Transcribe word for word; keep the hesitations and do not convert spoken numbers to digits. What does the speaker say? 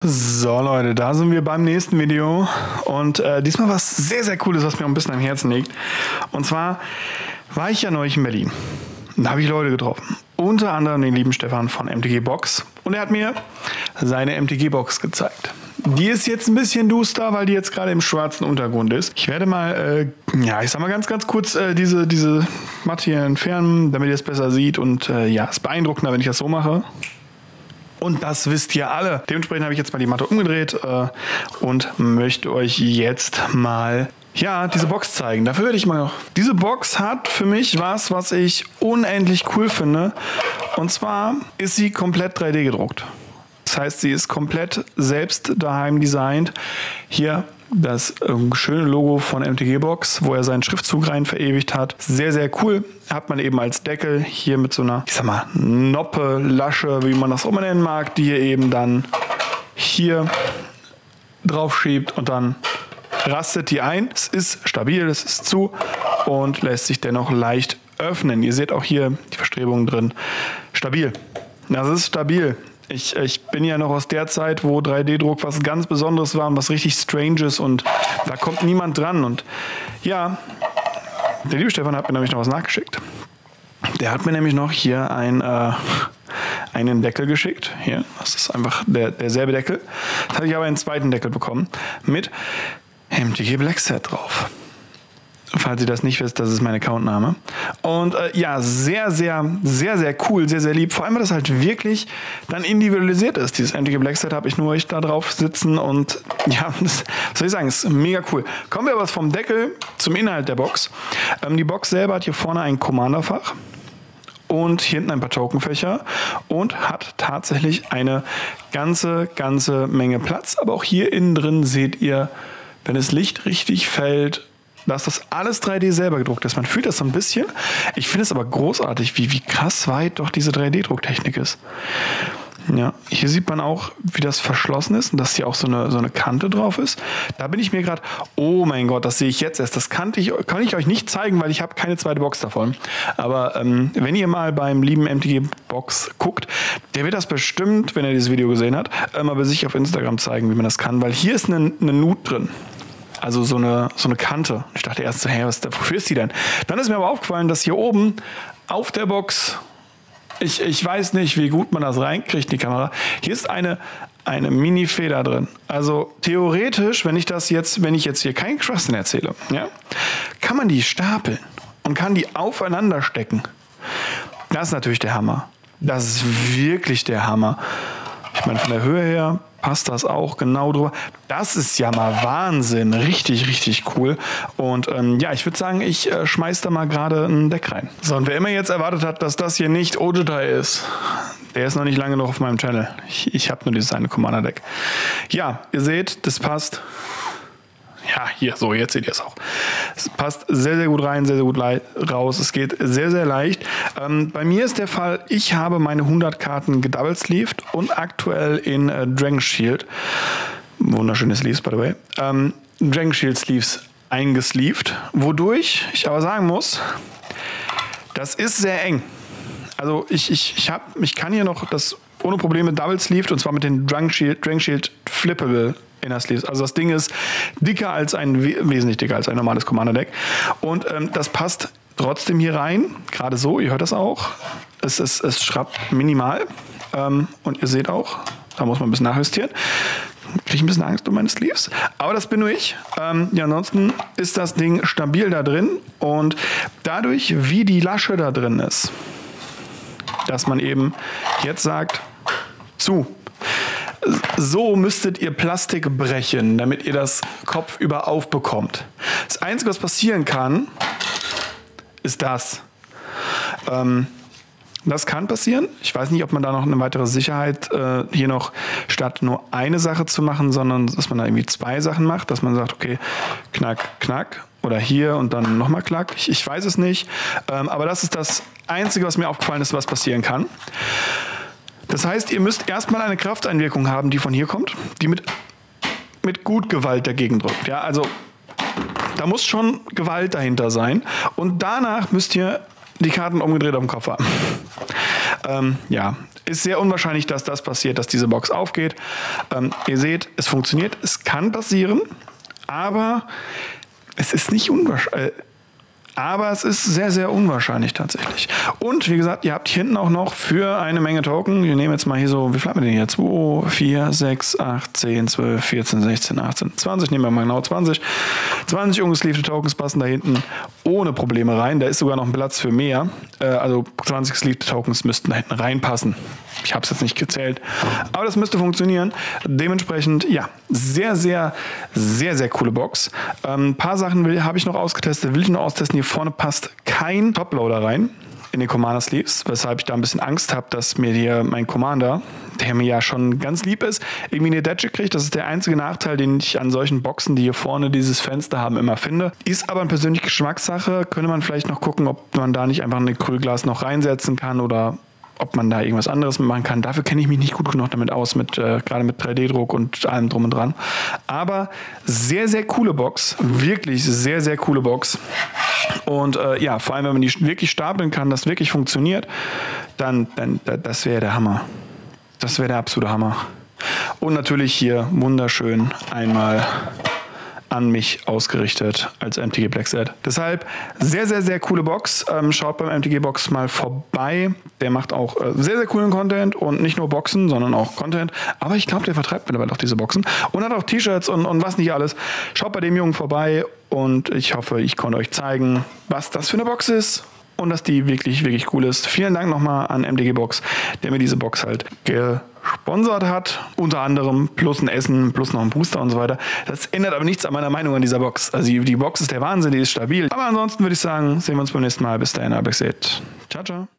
So Leute, da sind wir beim nächsten Video und äh, diesmal was sehr, sehr Cooles, was mir auch ein bisschen am Herzen liegt. Und zwar war ich ja neulich in Berlin. Da habe ich Leute getroffen. Unter anderem den lieben Stefan von M T G Box. Und er hat mir seine M T G Box gezeigt. Die ist jetzt ein bisschen duster, weil die jetzt gerade im schwarzen Untergrund ist. Ich werde mal, äh, ja, ich sag mal ganz, ganz kurz äh, diese, diese Matte hier entfernen, damit ihr es besser seht. Und äh, ja, es ist beeindruckender, wenn ich das so mache. Und das wisst ihr alle. Dementsprechend habe ich jetzt mal die Matte umgedreht äh, und möchte euch jetzt mal ja, diese Box zeigen. Dafür werde ich mal noch. Diese Box hat für mich was, was ich unendlich cool finde. Und zwar ist sie komplett drei D gedruckt. Das heißt, sie ist komplett selbst daheim designt. Hier das ähm, schöne Logo von M T G Box, wo er seinen Schriftzug rein verewigt hat. Sehr, sehr cool. Hat man eben als Deckel hier mit so einer, ich sag mal, Noppe, Lasche, wie man das auch immer nennen mag, die ihr eben dann hier drauf schiebt und dann rastet die ein. Es ist stabil, es ist zu und lässt sich dennoch leicht öffnen. Ihr seht auch hier die Verstrebungen drin. Stabil. Das ist stabil. Ich, ich bin ja noch aus der Zeit, wo drei D Druck was ganz Besonderes war und was richtig Stranges und da kommt niemand dran. Und ja, der liebe Stefan hat mir nämlich noch was nachgeschickt. Der hat mir nämlich noch hier ein, äh, einen Deckel geschickt. Hier, das ist einfach der, derselbe Deckel. Jetzt habe ich aber einen zweiten Deckel bekommen mit M T G Black Set drauf. Falls ihr das nicht wisst, das ist mein Accountname. Und äh, ja, sehr, sehr, sehr, sehr cool, sehr, sehr lieb. Vor allem, weil das halt wirklich dann individualisiert ist. Dieses M T G Black Set habe ich nur ich da drauf sitzen und ja, das, was soll ich sagen, ist mega cool. Kommen wir aber vom Deckel zum Inhalt der Box. Ähm, die Box selber hat hier vorne ein Commanderfach und hier hinten ein paar Tokenfächer und hat tatsächlich eine ganze, ganze Menge Platz. Aber auch hier innen drin seht ihr, wenn das Licht richtig fällt, dass das alles drei D selber gedruckt ist. Man fühlt das so ein bisschen. Ich finde es aber großartig, wie, wie krass weit doch diese drei D Drucktechnik ist. Ja, hier sieht man auch, wie das verschlossen ist und dass hier auch so eine, so eine Kante drauf ist. Da bin ich mir gerade, oh mein Gott, das sehe ich jetzt erst. Das kannte ich, kann ich euch nicht zeigen, weil ich habe keine zweite Box davon. Aber ähm, wenn ihr mal beim lieben M T G Box guckt, der wird das bestimmt, wenn er dieses Video gesehen hat, äh, mal bei sich auf Instagram zeigen, wie man das kann. Weil hier ist eine, eine Nut drin. Also so eine, so eine Kante. Ich dachte erst so, hey, was, wofür ist die denn? Dann ist mir aber aufgefallen, dass hier oben auf der Box, ich, ich weiß nicht, wie gut man das reinkriegt, die Kamera, hier ist eine, eine Mini-Feder drin. Also theoretisch, wenn ich das jetzt, wenn ich jetzt hier keinen Schwachsinn erzähle, ja, kann man die stapeln und kann die aufeinander stecken. Das ist natürlich der Hammer. Das ist wirklich der Hammer. Ich meine, von der Höhe her passt das auch genau drüber. Das ist ja mal Wahnsinn. Richtig, richtig cool. Und ähm, ja, ich würde sagen, ich äh, schmeiß da mal gerade ein Deck rein. So, und wer immer jetzt erwartet hat, dass das hier nicht Ojutai ist, der ist noch nicht lange noch auf meinem Channel. Ich, ich habe nur dieses eine Commander-Deck. Ja, ihr seht, das passt. Ja, hier, so, jetzt seht ihr es auch. Es passt sehr, sehr gut rein, sehr, sehr gut raus. Es geht sehr, sehr leicht. Ähm, bei mir ist der Fall, ich habe meine hundert Karten gedoublesleeved und aktuell in äh, Dragon Shield, wunderschöne Sleeves, by the way, ähm, Dragon Shield Sleeves eingesleeved, wodurch ich aber sagen muss, das ist sehr eng. Also ich, ich, ich, hab, ich kann hier noch das ohne Probleme doublesleeved und zwar mit den Dragon Shield, Dragon Shield Flippable Inner Sleeves. Also das Ding ist dicker als ein, wesentlich dicker als ein normales Commander-Deck. Und ähm, das passt trotzdem hier rein. Gerade so, ihr hört das auch. Es, es, es schrappt minimal. Ähm, und ihr seht auch, da muss man ein bisschen nachjustieren. Kriege ich ein bisschen Angst um meine Sleeves. Aber das bin nur ich. Ähm, ja, ansonsten ist das Ding stabil da drin. Und dadurch, wie die Lasche da drin ist, dass man eben jetzt sagt, zu. So müsstet ihr Plastik brechen, damit ihr das kopfüber aufbekommt. Das Einzige, was passieren kann, ist das. Ähm, das kann passieren. Ich weiß nicht, ob man da noch eine weitere Sicherheit äh, hier noch statt nur eine Sache zu machen, sondern dass man da irgendwie zwei Sachen macht, dass man sagt, okay, knack, knack oder hier und dann nochmal klack. Ich, ich weiß es nicht. Ähm, aber das ist das Einzige, was mir aufgefallen ist, was passieren kann. Das heißt, ihr müsst erstmal eine Krafteinwirkung haben, die von hier kommt, die mit, mit gut Gewalt dagegen drückt. Ja, also da muss schon Gewalt dahinter sein. Und danach müsst ihr die Karten umgedreht auf dem Kopf haben. Ähm, ja, ist sehr unwahrscheinlich, dass das passiert, dass diese Box aufgeht. Ähm, ihr seht, es funktioniert, es kann passieren, aber es ist nicht unwahrscheinlich. Aber es ist sehr, sehr unwahrscheinlich tatsächlich. Und wie gesagt, ihr habt hier hinten auch noch für eine Menge Token, wir nehmen jetzt mal hier so, wie viel haben wir denn hier? zwei, vier, sechs, acht, zehn, zwölf, vierzehn, sechzehn, achtzehn, zwanzig, nehmen wir mal genau zwanzig. zwanzig ungesleevte Tokens passen da hinten ohne Probleme rein. Da ist sogar noch ein Platz für mehr. Äh, also zwanzig gesleevte Tokens müssten da hinten reinpassen. Ich habe es jetzt nicht gezählt, aber das müsste funktionieren. Dementsprechend, ja, sehr, sehr, sehr, sehr coole Box. Ähm, ein paar Sachen habe ich noch ausgetestet, will ich noch austesten. Hier vorne passt kein Toploader rein in den Commander Sleeves, weshalb ich da ein bisschen Angst habe, dass mir hier mein Commander, der mir ja schon ganz lieb ist, irgendwie eine Detsche kriegt. Das ist der einzige Nachteil, den ich an solchen Boxen, die hier vorne dieses Fenster haben, immer finde. Ist aber eine persönliche Geschmackssache. Könnte man vielleicht noch gucken, ob man da nicht einfach ein Acrylglas noch reinsetzen kann oder ob man da irgendwas anderes mitmachen kann. Dafür kenne ich mich nicht gut genug damit aus, mit, äh, gerade mit drei D Druck und allem drum und dran. Aber sehr, sehr coole Box. Wirklich sehr, sehr coole Box. Und äh, ja, vor allem, wenn man die wirklich stapeln kann, das wirklich funktioniert, dann, dann das wäre der Hammer. Das wäre der absolute Hammer. Und natürlich hier wunderschön einmal an mich ausgerichtet als M T G Black Set. Deshalb sehr, sehr, sehr coole Box. Ähm, schaut beim M T G Box mal vorbei. Der macht auch äh, sehr, sehr coolen Content und nicht nur Boxen, sondern auch Content. Aber ich glaube, der vertreibt mittlerweile auch diese Boxen und hat auch T-Shirts und, und was nicht alles. Schaut bei dem Jungen vorbei und ich hoffe, ich konnte euch zeigen, was das für eine Box ist und dass die wirklich, wirklich cool ist. Vielen Dank nochmal an M T G Box, der mir diese Box halt gesponsert hat. Unter anderem plus ein Essen, plus noch ein Booster und so weiter. Das ändert aber nichts an meiner Meinung an dieser Box. Also die Box ist der Wahnsinn, die ist stabil. Aber ansonsten würde ich sagen, sehen wir uns beim nächsten Mal. Bis dahin, Black Set. Ciao, ciao.